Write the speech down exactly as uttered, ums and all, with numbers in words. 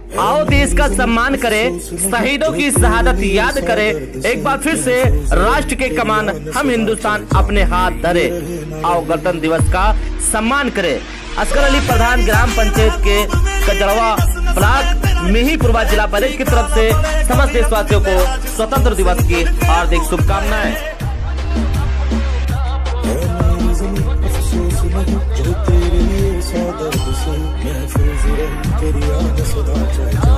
आओ देश का सम्मान करें, शहीदों की शहादत याद करें, एक बार फिर से राष्ट्र के कमान हम हिंदुस्तान अपने हाथ धरे। आओ गणतंत्र दिवस का सम्मान करें। असगर अली प्रधान ग्राम पंचायत के कजड़वा ब्लॉक मिहीपुरवा जिला परिषद की तरफ से समस्त देशवासियों को स्वतंत्र दिवस की हार्दिक शुभकामनाएं। तेरे लिए सौ दर्द से महफूज रहे तेरी याद सदा